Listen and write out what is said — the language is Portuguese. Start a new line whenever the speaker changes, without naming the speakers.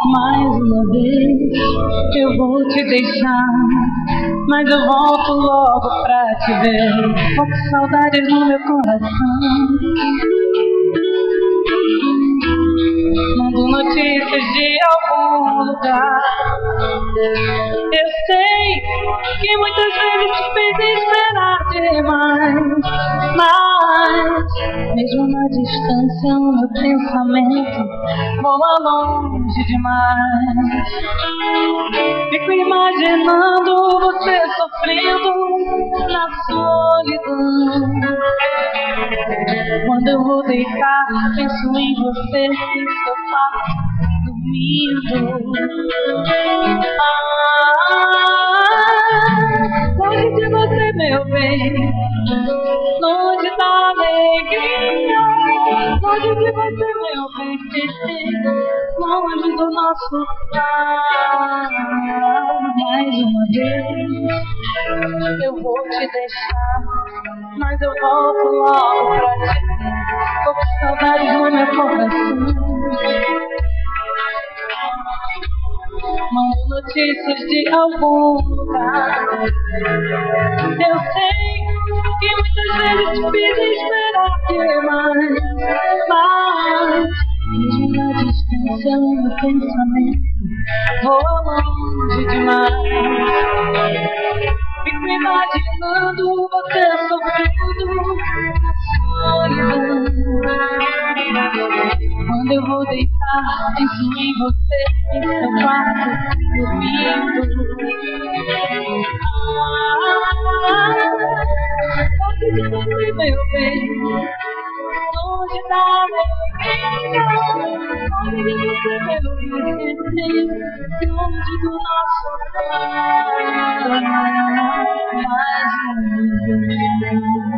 Mais uma vez eu vou te deixar, mas eu volto logo pra te ver. Tô com saudades no meu coração. Mando notícias de algum lugar. Eu sei que muitas vezes te fiz esperar demais, mas mesmo na distância o meu pensamento voa longe demais. Fico imaginando você sofrendo na solidão. Quando eu vou deitar, penso em você em seu quarto, dormindo. Longe de você, meu bem, longe da alegria. Longe de você, meu bem, longe do nosso lar. Mais uma vez eu vou te deixar, mas eu volto logo pra te ver. Tô com saudades no meu coração. Mando notícias de algum lugar. Eu sei que muitas vezes te fiz esperar demais, mas mesmo na distância o meu pensamento voa longe demais. Fico imaginando você sofrendo na solidão. Quando eu vou deitar, penso em você em seu quarto, dormindo. Longe de você, meu bem, longe da alegria. Longe de você, meu bem, longe do nosso lar. Mais uma vez.